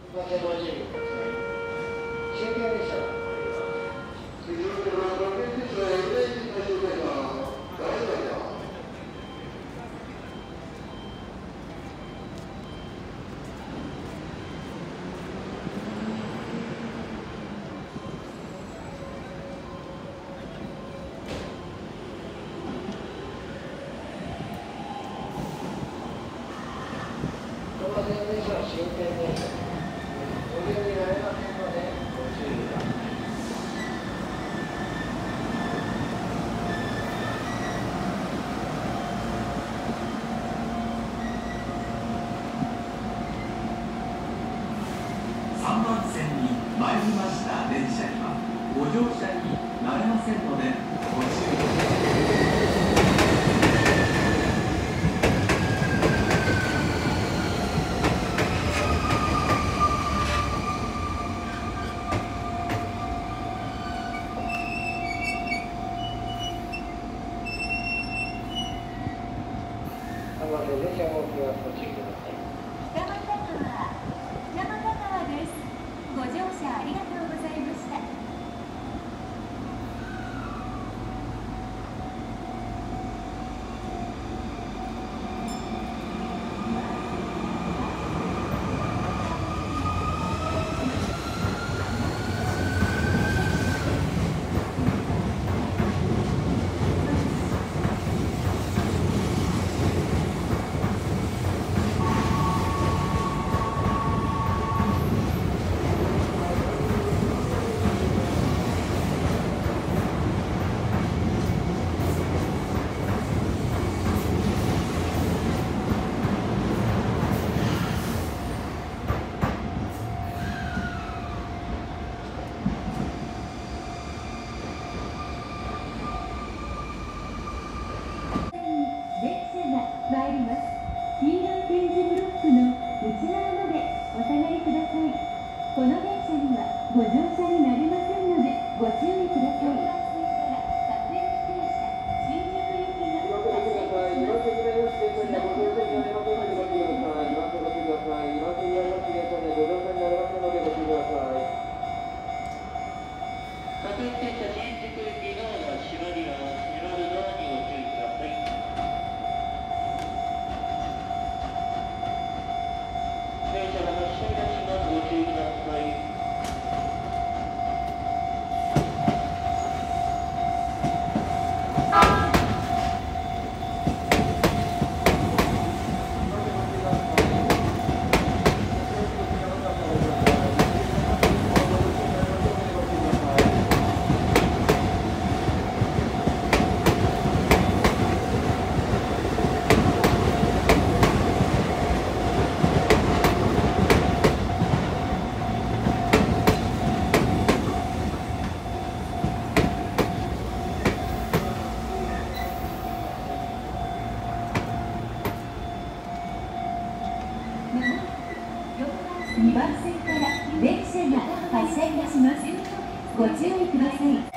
3番線に参りました電車にはご乗車になれませんのでご注意ください。 ご乗車ありがとうございました。参ります。黄色い点字ブロックの内側までお下がりください。この電車にはご乗車になれませんのでご注意ください。4番線から各駅停車新宿行きが発車いたします。2番線から電車が発車いたします。ご注意ください。